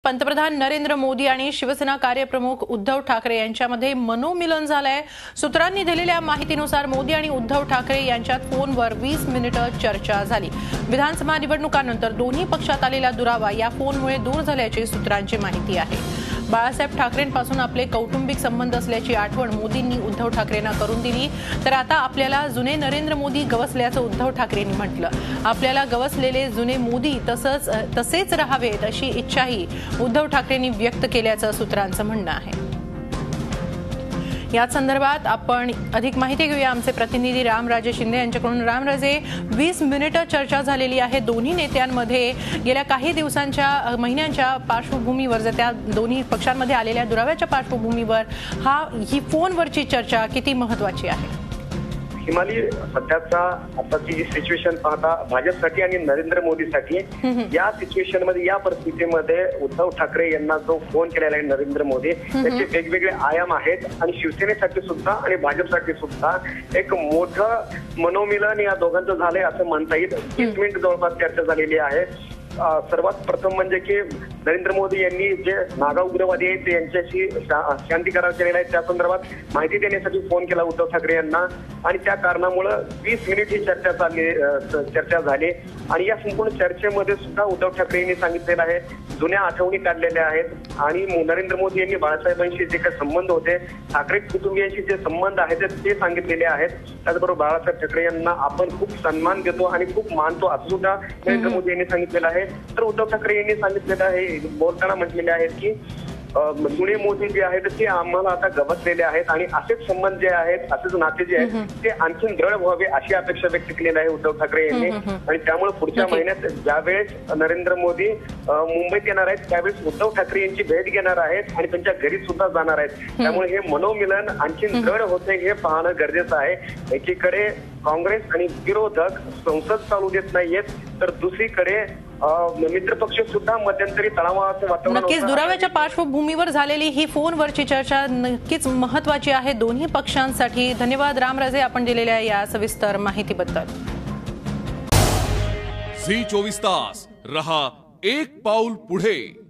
पंतप्रधान नरेंद्र मोदी आणि शिवसेना कार्यप्रमुख उद्धव ठाकरे यांच्यामध्ये मनोमिलन झालंय। सूत्रांनी दिलेल्या माहितीनुसार मोदी आणि उद्धव ठाकरे यांच्यात फोनवर 20 मिनिटं चर्चा झाली। विधानसभा निवडणुकांनंतर दोन्ही पक्षात आलेला दुरावा या फोनमुळे दूर झाल्याची सूत्रांची माहिती आहे। बाळासाहेब ठाकरेंपासून आपले कौटुंबिक संबंध असल्याची आठवण मोदींनी उद्धव ठाकरेंना करून दिली। तर आता आपल्याला जुने नरेंद्र मोदी गवसल्याचं उद्धव ठाकरेंनी म्हटलं। आपल्याला गवसलेले जुने मोदी तसेच राहावेत अशी इच्छाही उद्धव ठाकरेंनी व्यक्त केल्याचं सूत्रांचं म्हणणं आहे। या संदर्भात आपण अधिक माहिती घेऊया आमचे प्रतिनिधी रामराजे शिंदे यांच्याकडून। रामराजे, 20 मिनिटं चर्चा झालेली आहे दोन्ही नेत्यांमध्ये। गेल्या काही दिवसांच्या महिन्यांच्या पार्श्वभूमीवर त्या दोन्ही पक्षांमध्ये आलेल्या दुराव्याच्या पार्श्वभूमीवर ही फोनवरची चर्चा किती महत्त्वाची आहे? हिमाली, सध्याचा आताची जी सिच्युएशन पाहता भाजपसाठी आणि नरेंद्र मोदीसाठी या सिच्युएशन मध्ये, या परिस्थितीमध्ये उद्धव ठाकरे यांना जो फोन केलेला आहे नरेंद्र मोदी, त्याचे वेगवेगळे आयाम आहेत आणि शिवसेनेसाठी सुद्धा आणि भाजपसाठी सुद्धा एक मोठं मनोमिलन या दोघांचं झालंय असं म्हणता येईल। 20 मिनिट जवळपास चर्चा झालेली आहे। सर्वात प्रथम म्हणजे की नरेंद्र मोदी यांनी जे नागा उग्रवादी आहेत त्यांच्याशी शांती करार केलेला आहे त्या संदर्भात माहिती देण्यासाठी फोन केला उद्धव ठाकरे यांना आणि त्या कारणामुळे 20 मिनिट ही चर्चा झाली। आणि या संपूर्ण चर्चेमध्ये सुद्धा उद्धव ठाकरे यांनी सांगितलेलं आहे, जुन्या आठवणी काढलेल्या आहेत आणि नरेंद्र मोदी यांनी बाळासाहेबांशी जे काही संबंध होते, ठाकरे कुटुंबियांशी जे संबंध आहेत ते सांगितलेले आहेत। त्याचबरोबर बाळासाहेब ठाकरे यांना आपण खूप सन्मान देतो आणि खूप मानतो असं सुद्धा नरेंद्र मोदी यांनी सांगितलेलं आहे। तर उद्धव ठाकरे यांनी सांगितलेलं आहे, बोलताना म्हटलेले आहेत की जुने मोदी जे आहेत ते आम्हाला आता गवसलेले आहेत आणि असेच संबंध जे आहेत, असेच नाते जे आहेत ते आणखी दृढ व्हावे अशी अपेक्षा व्यक्त केलेली आहे उद्धव ठाकरे यांनी। आणि त्यामुळे पुढच्या महिन्यात ज्यावेळेस नरेंद्र मोदी मुंबईत येणार आहेत त्यावेळेस उद्धव ठाकरे यांची भेट घेणार आहेत आणि त्यांच्या घरी सुद्धा जाणार आहेत। त्यामुळे हे मनोमिलन आणखी दृढ होते हे पाहणं गरजेचं आहे। एकीकडे काँग्रेस आणि विरोधक संसद चालू देत नाहीयेत, तर दुसरीकडे मित्रपक्ष सुद्धा मध्यंतरी तणावाचं वातावरण। नक्कीच दुराव्याच्या पार्श्वभूमीवर झालेली ही फोनवरची चर्चा नक्कीच महत्त्वाची आहे दोन्ही पक्षांसाठी। धन्यवाद रामराजे, आपण दिलेल्या या सविस्तर माहितीबद्दल। झी 24 तास रहा एक पाऊल पुढे।